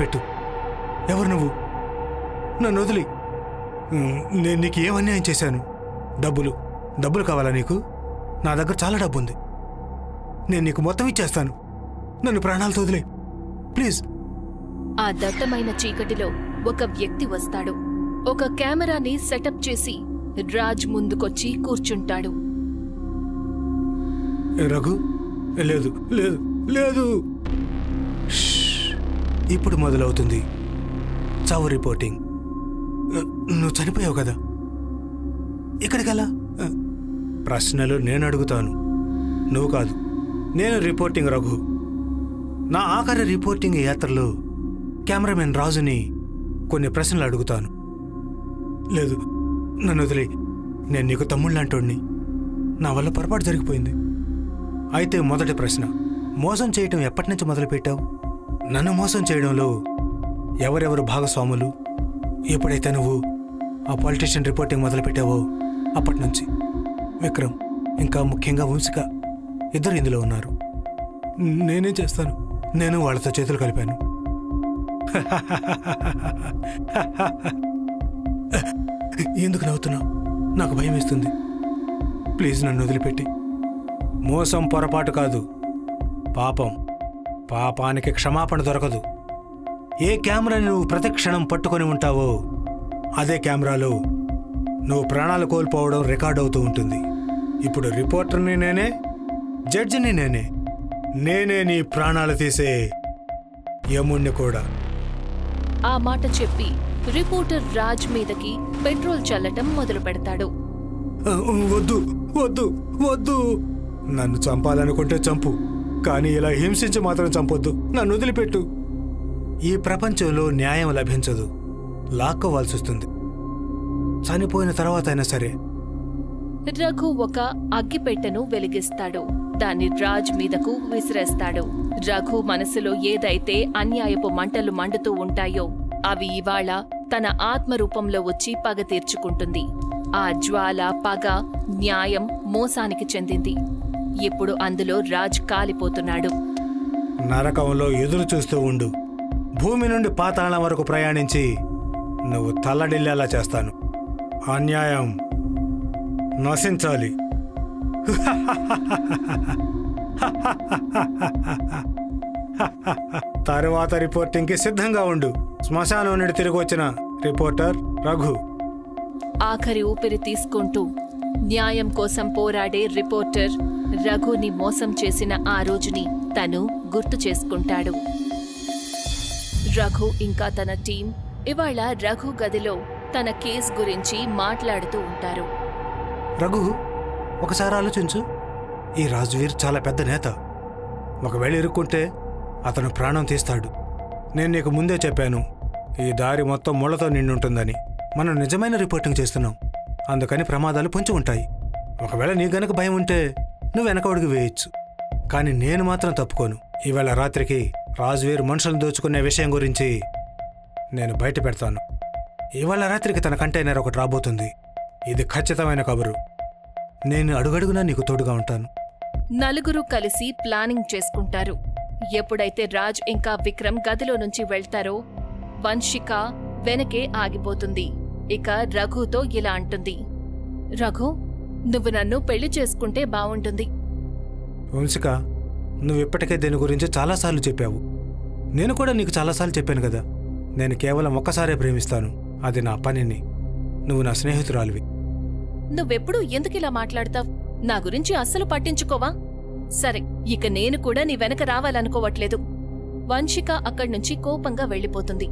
వదిలిపెట్టు. ఎవరు నువ్వు? నన్ను వదిలి. నేను నీకు ఏం అన్యాయం చేశాను? డబ్బులు కావాలా నీకు? నా దగ్గర చాలా డబ్బు ఉంది. నేను నీకు మొత్తం ఇచ్చేస్తాను. నన్ను ప్రాణాలతో వదిలే ప్లీజ్. ఆ దట్టమైన చీకటిలో ఒక వ్యక్తి వస్తాడు. ఒక కెమెరాని సెటప్ చేసి రాజ్ ముందుకొచ్చి కూర్చుంటాడు. రఘు, లేదు లేదు లేదు. ఇప్పుడు మొదలవుతుంది చావు రిపోర్టింగ్. నువ్వు చనిపోయావు కదా, ఇక్కడికలా? ప్రశ్నలు నేను అడుగుతాను, నువ్వు కాదు. నేను రిపోర్టింగ్ రఘు. నా ఆఖరి రిపోర్టింగ్ యాత్రలో కెమెరామెన్ రాజుని కొన్ని ప్రశ్నలు అడుగుతాను. లేదు, నన్ను వదిలే. నేను నీకు తమ్ముళ్ళంటోడిని. నా వల్ల పొరపాటు జరిగిపోయింది. అయితే మొదటి ప్రశ్న, మోసం చేయటం ఎప్పటి నుంచి మొదలుపెట్టావు? నన్ను మోసం చేయడంలో ఎవరెవరు భాగస్వాములు? ఎప్పుడైతే నువ్వు ఆ పొలిటీషియన్ రిపోర్టింగ్ మొదలుపెట్టావో అప్పటి నుంచి. విక్రమ్, ఇంకా ముఖ్యంగా వంశిక, ఇద్దరు ఇందులో ఉన్నారు. నేనేం చేస్తాను? నేను వాళ్ళతో చేతులు కలిపాను. ఎందుకు నవ్వుతున్నావు? నాకు భయం వేస్తుంది. ప్లీజ్ నన్ను వదిలిపెట్టి. మోసం పొరపాటు కాదు, పాపం. పాపానికి క్షమాపణ దొరకదు. ఏ కెమెరాని నువ్వు ప్రతి క్షణం పట్టుకొని ఉంటావో అదే కెమెరాలో నువ్వు ప్రాణాలు కోల్పోవడం రికార్డ్ అవుతూ ఉంటుంది. ఇప్పుడు రిపోర్టర్ని నేనే, జడ్జిని నేనే. నేనే నీ ప్రాణాలు తీసే యముణ్ణి కూడా. ఆ మాట చెప్పి రిపోర్టర్ రాజ్ మీదకి పెట్రోల్ చల్లటం మొదలు పెడతాడు. వద్దు వద్దు వద్దు. నన్ను చంపాలనుకుంటే చంపు, కానీ ఇలా హింసించి మాత్రం చంపొద్దు. నన్ను వదిలిపెట్టు. ఈ ప్రపంచంలో న్యాయం లభించదు, లాక్కోవాల్సి వస్తుంది. చనిపోయిన తర్వాత అయినా సరే. రఘు ఒక అగ్గిపెట్టెను వెలిగిస్తాడు. దాన్ని రాజ్ మీదకు విసిరేస్తాడు. రఘు మనసులో ఏదైతే అన్యాయపు మంటలు మండుతూ ఉంటాయో అవి ఇవాళ తన ఆత్మరూపంలో వచ్చి పగ తీర్చుకుంటుంది. ఆ జ్వాల, పగ, న్యాయం మోసానికి చెందింది. ఇప్పుడు అందులో రాజ్ కాలిపోతున్నాడు. నరకంలో ఎదురు చూస్తూ ఉండు. భూమి నుండి పాతాళం వరకు ప్రయాణించి నువ్వు తల్లడిల్లేలా చేస్తాను. అన్యాయం నశించాలి. తరువాత రిపోర్టింగ్కి సిద్ధంగా ఉండు. శ్మశానం నుండి తిరిగి వచ్చిన రిపోర్టర్ రఘు. ఆఖరి ఊపిరి తీసుకుంటూ న్యాయం కోసం పోరాడే రిపోర్టర్ రఘుని మోసం చేసిన ఆ రోజుని తను గుర్తు చేసుకుంటాడు. రఘు ఇంకా తన టీం ఇవాళ రఘు గదిలో తన కేస్ గురించి మాట్లాడుతూ ఉంటారు. రఘు, ఒకసారి ఆలోచించు. ఈ రాజువీర్ చాలా పెద్ద నేత. ఒకవేళ ఇరుక్కుంటే అతను ప్రాణం తీస్తాడు. నేను నీకు ముందే చెప్పాను, ఈ దారి మొత్తం ముళ్లతో నిండుంటుందని. మనం నిజమైన రిపోర్టింగ్ చేస్తున్నాం, అందుకని ప్రమాదాలు పొంచి ఉంటాయి. ఒకవేళ నీ గనక భయం ఉంటే నువ్వు వెనకడుగు వేయచ్చు, కానీ నేను మాత్రం తప్పుకోను. ఈవేళ రాత్రికి రాజువీర్ మనుషులను దోచుకునే విషయం గురించి నేను బయట పెడతాను. ఇవాళ రాత్రికి తన కంటైనర్ ఒకటి రాబోతుంది. ఇది ఖచ్చితమైన కబురు. నేను అడుగడుగునా నీకు తోడుగా ఉంటాను. నలుగురు కలిసి ప్లానింగ్ చేసుకుంటారు. ఎప్పుడైతే రాజ్ ఇంకా విక్రమ్ గదిలో నుంచి వెళ్తారో వంశిక వెనకే ఆగిపోతుంది. ఇక రఘుతో ఇలా అంటుంది, రఘు, నువ్వు నన్ను పెళ్లి చేసుకుంటే బావుంటుంది. వంశిక, నువ్వు ఇప్పటికే దీని గురించి చాలాసార్లు చెప్పావు. నేను కూడా నీకు చాలాసార్లు చెప్పాను కదా, నేను కేవలం ఒక్కసారే ప్రేమిస్తాను. అది నా పనిని. నువ్వు నా స్నేహితురాలివి. నువ్వెప్పుడు ఎందుకిలా మాట్లాడతావు? నా గురించి అస్సలు పట్టించుకోవా? సరే, ఇక నేను కూడా నీ వెనక రావాలనుకోవట్లేదు. వంశిక అక్కడ్నుంచి కోపంగా వెళ్ళిపోతుంది.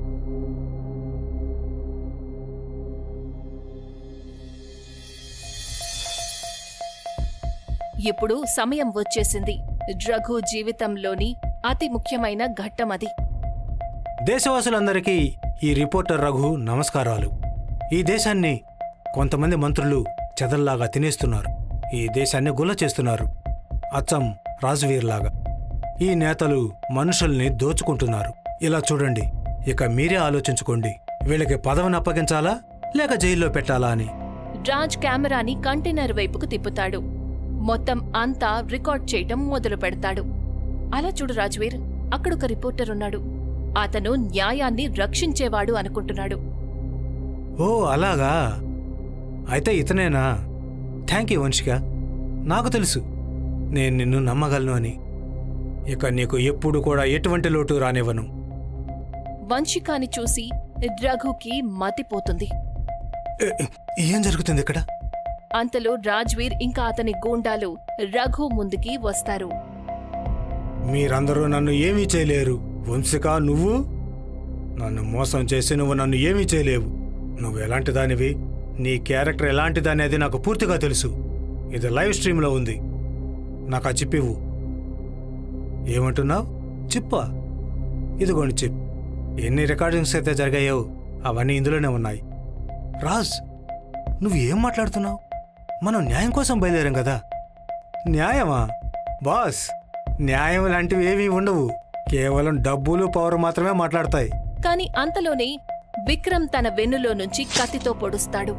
ఇప్పుడు సమయం వచ్చేసింది. రఘు జీవితంలోని అతి ముఖ్యమైన ఘట్టమది. దేశవాసులందరికీ ఈ రిపోర్టర్ రఘు నమస్కారాలు. ఈ దేశాన్ని కొంతమంది మంత్రులు చెదల్లాగా తినేస్తున్నారు. ఈ దేశాన్ని గుల్ల చేస్తున్నారు, అచ్చం రాజువీర్లాగా. ఈ నేతలు మనుషుల్ని దోచుకుంటున్నారు. ఇలా చూడండి, ఇక మీరే ఆలోచించుకోండి. వీళ్ళకి పదవిని అప్పగించాలా లేక జైల్లో పెట్టాలా అని. రాజ్ కెమెరాని కంటైనర్ వైపుకు తిప్పుతాడు. మొత్తం అంతా రికార్డ్ చేయటం మొదలు పెడతాడు. అలా చూడు రాజ్వీర్, అక్కడొక రిపోర్టర్ ఉన్నాడు. అతను న్యాయాన్ని రక్షించేవాడు అనుకుంటున్నాడు. ఓ అలాగా, అయితే ఇతనేనా? థ్యాంక్ యూ వంశిక, నాకు తెలుసు నేను నిన్ను నమ్మగలను అని. ఇక నీకు ఎప్పుడు కూడా ఎటువంటి లోటు రానివ్వను. వంశికాని చూసి రఘుకి మతిపోతుంది. ఏం జరుగుతుంది ఇక్కడ? అంతలో రాజ్వీర్ ఇంకా అతని గూండాలు రఘు ముందుకి వస్తారు. మీరందరూ నన్ను ఏమీ చేయలేరు. వంశిక, నువ్వు నన్ను మోసం చేసి నువ్వు నన్ను ఏమీ చేయలేవు. నువ్వు ఎలాంటి దానివి, నీ క్యారెక్టర్ ఎలాంటిదనేది నాకు పూర్తిగా తెలుసు. ఇది లైవ్ స్ట్రీమ్లో ఉంది. నాకు ఆ చిప్ ఇవ్వు. ఏమంటున్నావు? చిప్పా? ఇదిగోండి చిప్. ఎన్ని రికార్డింగ్స్ అయితే జరిగాయో అవన్నీ ఇందులోనే ఉన్నాయి. రాజ్, నువ్వు ఏం మాట్లాడుతున్నావు? మనం న్యాయం కోసం బయలుదేరాం కదా. న్యాయమా? బాస్, న్యాయం లాంటివి ఏమీ ఉండవు. కేవలం డబ్బులు పవర్ మాత్రమే మాట్లాడతాయి. కాని అంతలోనే విక్రమ్ తన వెన్నులో నుంచి కత్తితో పొడుస్తాడు.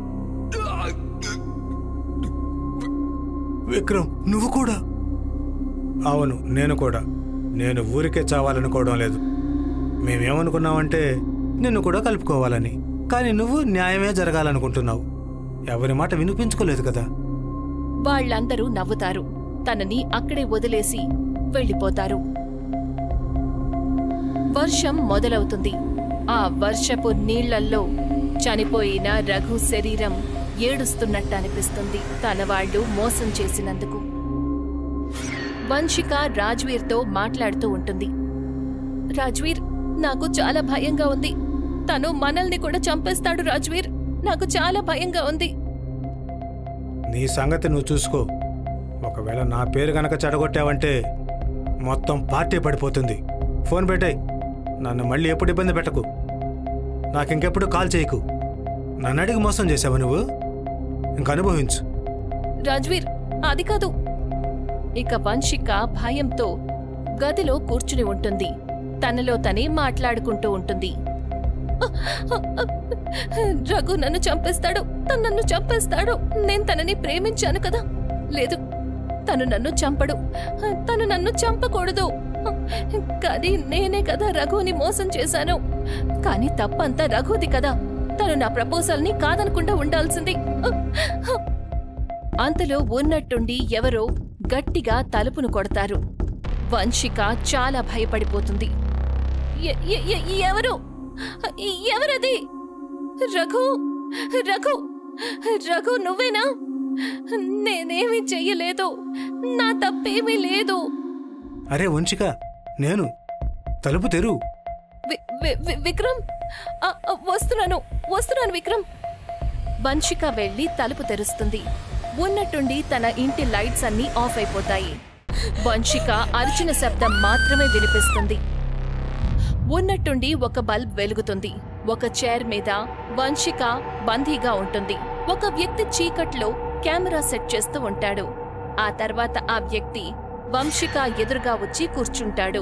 విక్రమ్, నువ్వు కూడా? అవును, నేను కూడా. నేను ఊరికే చావాలనుకోవడం లేదు. మేమేమనుకున్నామంటే నిన్ను కూడా కలుపుకోవాలని. కానీ నువ్వు న్యాయమే జరగాలనుకుంటున్నావు. ఎవరి మాట వినిపించుకోలేదు కదా. వాళ్ళందరూ నవ్వుతారు. తనని అక్కడే వదిలేసి వెళ్ళిపోతారు. వర్షం మొదలవుతుంది. ఆ వర్షపు నీళ్లల్లో చనిపోయిన రఘు శరీరం ఏడుస్తున్నట్టు అనిపిస్తుంది, తన వాళ్ళు మోసం చేసినందుకు. వంశిక రాజ్వీర్తో మాట్లాడుతూ ఉంటుంది. రాజ్వీర్, నాకు చాలా భయంగా ఉంది. తను మనల్ని కూడా చంపేస్తాడు రాజ్వీర్. నాకు చాలా భయంగా ఉంది. నీ సంగతి నువ్వు చూసుకో. ఒకవేళ నా పేరు గనక చెడగొట్టావంటే మొత్తం పార్టీ పడిపోతుంది. ఫోన్ పెట్టాయి. నన్ను మళ్ళీ ఎప్పుడు ఇబ్బంది పెట్టకు. నాకింకెప్పుడు కాల్ చేయకు. నన్ను అడిగి మోసం చేసావు నువ్వు. ఇంక అనుభవించు. రాజ్వీర్, అది కాదు. ఇక వంశిక భయంతో గదిలో కూర్చుని ఉంటుంది. తనలో తనే మాట్లాడుకుంటూ ఉంటుంది. రఘు నన్ను చంపేస్తాడు, తను నన్ను చంపేస్తాడు. నేను తనని ప్రేమించాను కదా. లేదు, తను నన్ను చంపడు. తను నన్ను చంపకూడదు. కానీ నేనే కదా రఘుని మోసం చేశాను. కానీ తప్పంతా రఘుది కదా. తను నా ప్రపోజల్ని కాదనకుండా ఉండాల్సింది. అంతలో ఉన్నట్టుండి ఎవరో గట్టిగా తలుపును కొడతారు. వంశిక చాలా భయపడిపోతుంది. ఎవరు? ఎవరది? రఘు, రఘు, రఘు, నువ్వేనా? నేనేమీ చెయ్యలేదు. నా తప్పేమీ లేదు. అరే వంశిక, నేను. తలుపు తెరు. విక్రమ్, వస్తున్నాను వస్తున్నాను విక్రమ్. వంశిక వెళ్లి తలుపు తెరుస్తుంది. ఉన్నట్టుండి తన ఇంటి లైట్స్ అన్నీ ఆఫ్ అయిపోతాయి. వంశిక అరిచిన శబ్దం మాత్రమే వినిపిస్తుంది. ఉన్నట్టుండి ఒక బల్బ్ వెలుగుతుంది. ఒక చైర్ మీద వంశిక బందీగా ఉంటుంది. ఒక వ్యక్తి చీకట్లో కెమెరా సెట్ చేస్తూ ఉంటాడు. ఆ తర్వాత ఆ వ్యక్తి వంశిక ఎదురుగా వచ్చి కూర్చుంటాడు.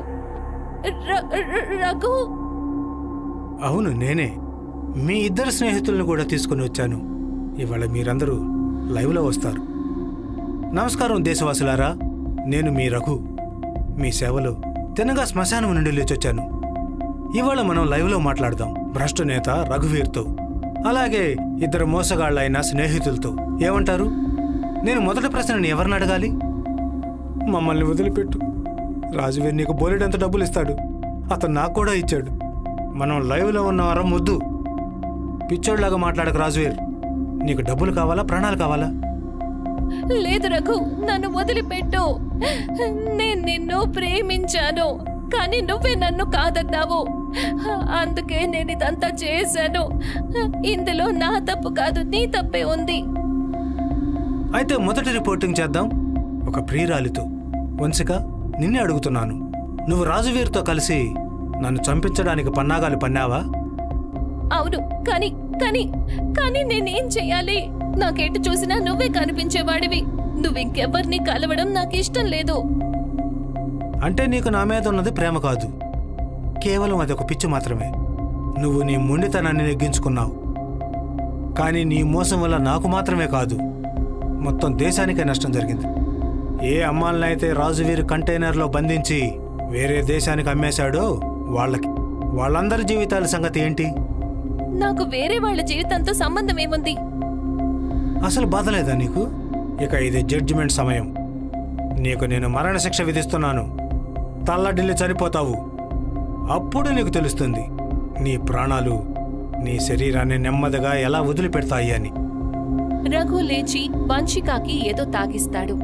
రఘు. అవును, నేనే. మీ ఇద్దరు స్నేహితులను కూడా తీసుకుని వచ్చాను. ఇవాళ మీరందరూ లైవ్లో వస్తారు. నమస్కారం దేశవాసులారా, నేను మీ రఘు. మీ సేవలో తినగా శ్మశానం నుండి లేచొచ్చాను. ఇవాళ మనం లైవ్లో మాట్లాడదాం భ్రష్టు నేత రఘువీర్తో, అలాగే ఇద్దరు మోసగాళ్లైన స్నేహితులతో. ఏమంటారు? నేను మొదటి ప్రశ్నని ఎవరిని అడగాలి? మమ్మల్ని వదిలిపెట్టు. రాజువీర్ నీకు బోలెడంత డబ్బులు ఇస్తాడు. అతను నాకు కూడా ఇచ్చాడు. మనం లైవ్లో ఉన్నవారం ముద్దు. పిచ్చోడ్లాగా మాట్లాడకు రాజువీర్. నీకు డబ్బులు కావాలా, ప్రాణాలు కావాలా? లేదు రఘు, నన్ను వదిలిపెట్టు. నేను నిన్ను ప్రేమించాను, కానీ నువ్వే నన్ను కాదన్నావు. అందుకే నేను ఇదంతా చేశాను. ఇందులో నా తప్పు కాదు, నీ తప్పే ఉంది. అయితే మొదటి రిపోర్టింగ్ చేద్దాం ఒక ప్రియురాలితో. వంశిక, నిన్నే అడుగుతున్నాను. నువ్వు రాజువీర్తో కలిసి నన్ను చంపించడానికి పన్నాగాలు పన్నావా? అవును, కానీ కానీ కానీ నేనేం చెయ్యాలి? నాకెటు చూసినా నువ్వే కనిపించేవాడివి. నువ్వింకెవ్వరిని కలవడం నాకు ఇష్టం లేదు. అంటే నీకు నా మీద ఉన్నది ప్రేమ కాదు, కేవలం అదొక పిచ్చి మాత్రమే. నువ్వు నీ మొండితనాన్ని నెగ్గించుకున్నావు. కానీ నీ మోసం వల్ల నాకు మాత్రమే కాదు, మొత్తం దేశానికే నష్టం జరిగింది. ఏ అమ్మాలనైతే రాజువీర్ కంటైనర్లో బంధించి వేరే దేశానికి అమ్మేశాడో వాళ్ళకి. వాళ్ళందరి జీవితాల సంగతి ఏంటి? నాకు వేరే వాళ్ళ జీవితంతో సంబంధం ఏముంది? అసలు బాధ లేదా నీకు? ఇక ఇది జడ్జిమెంట్ సమయం. నీకు నేను మరణశిక్ష విధిస్తున్నాను. తల్లడిల్లి చనిపోతావు. అప్పుడు నీకు తెలుస్తుంది నీ ప్రాణాలు నీ శరీరాన్ని నెమ్మదిగా ఎలా వదిలిపెడతాయి అని. రఘు లేచి వంశికాకి ఏదో తాగిస్తాడు.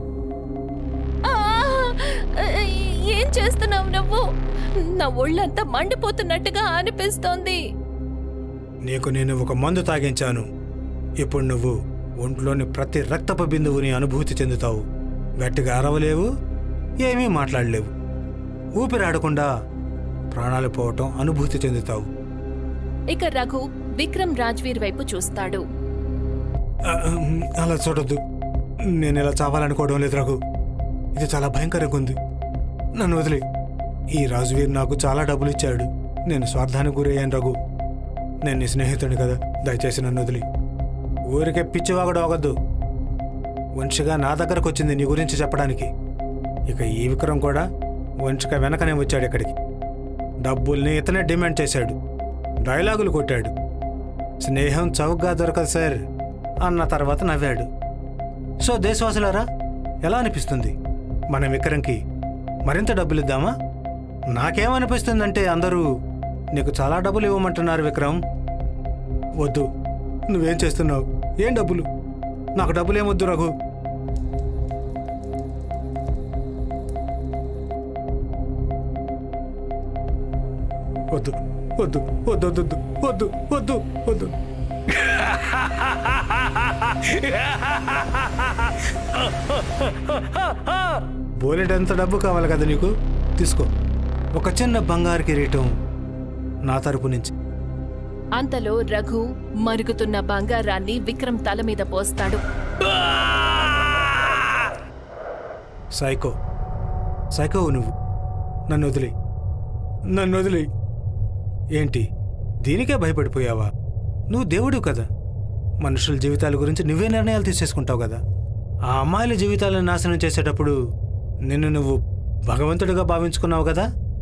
ఏం చేస్తున్నావు నువ్వు? నా ఒళ్ళంతా మండిపోతున్నట్టుగా అనిపిస్తోంది. నీకు నేను ఒక మందు తాగించాను. ఇప్పుడు నువ్వు ఒంట్లోని ప్రతి రక్తపు బిందువుని అనుభూతి చెందుతావు. గట్టిగా అరవలేవు, ఏమీ మాట్లాడలేవు. ఊపిరాడకుండా ప్రాణాలు పోవటం అనుభూతి చెందుతావు. ఇక రఘు విక్రమ్ రాజ్వీర్ వైపు చూస్తాడు. అలా చూడొద్దు. నేను ఇలా చావాలనుకోవడం లేదు రఘు. ఇది చాలా భయంకరంగా ఉంది. నన్ను వదిలే. ఈ రాజ్వీర్ నాకు చాలా డబ్బులు ఇచ్చాడు. నేను స్వార్థానికి గురయ్యాను రఘు. నేను నీ స్నేహితుడిని కదా, దయచేసి నన్ను వదిలి. ఊరికే పిచ్చివాగడు అవగద్దు. వంశిగా నా దగ్గరకు వచ్చింది నీ గురించి చెప్పడానికి. ఇక ఈ విక్రమ్ కూడా వంశిక వెనకనే వచ్చాడు ఇక్కడికి. డబ్బుల్ని ఇతనే డిమాండ్ చేశాడు. డైలాగులు కొట్టాడు. స్నేహం చౌకగా దొరకదు సార్ అన్న తర్వాత నవ్వాడు. సో దేశవాసులారా, ఎలా అనిపిస్తుంది? మనం విక్రమ్కి మరింత డబ్బులు ఇద్దామా? నాకేమనిపిస్తుందంటే అందరూ నీకు చాలా డబ్బులు ఇవ్వమంటున్నారు విక్రమ్. వద్దు. నువ్వేం చేస్తున్నావు? ఏం డబ్బులు? నాకు డబ్బులు ఏమొద్దు రఘు. వద్దు వద్దు వద్దు వద్దు వద్దు వద్దు వద్దు. బోలెడంత డబ్బు కావాలి కదా నీకు? తీసుకో. ఒక చిన్న బంగారు కిరీటం నా తరపు నుంచి. అంతలో రఘు మరుగుతున్న బంగారాన్ని విక్రమ్ తల మీద పోస్తాడు. సైకో సైకో నువ్వు. నన్ను వదిలే. నన్ను వదిలే. ఏంటి దీనికే భయపడిపోయావా? నువ్వు దేవుడు కదా. మనుషుల జీవితాల గురించి నువ్వే నిర్ణయాలు తీసేసుకుంటావు కదా. ఆ అమ్మాయిల జీవితాలను నాశనం చేసేటప్పుడు నిన్ను నువ్వు భగవంతుడిగా భావించుకున్నావు కదా.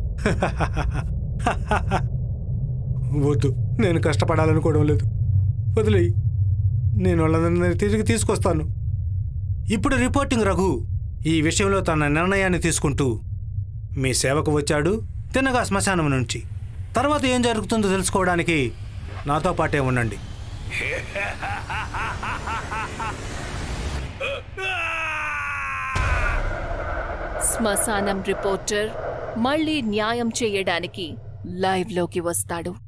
వద్దు. నేను కష్టపడాలనుకోవడం లేదు. వదిలేయి. నేను వాళ్ళందరినీ తిరిగి తీసుకొస్తాను. ఇప్పుడు రిపోర్టింగ్ రఘు ఈ విషయంలో తన నిర్ణయాన్ని తీసుకుంటూ మీ సేవకు వచ్చాడు తిన్నగా శ్మశానం నుంచి. తర్వాత ఏం జరుగుతుందో తెలుసుకోవడానికి నాతో పాటే ఉండండి. శ్మశానం రిపోర్టర్ మళ్ళీ న్యాయం చేయడానికి లైవ్లోకి వస్తాడు.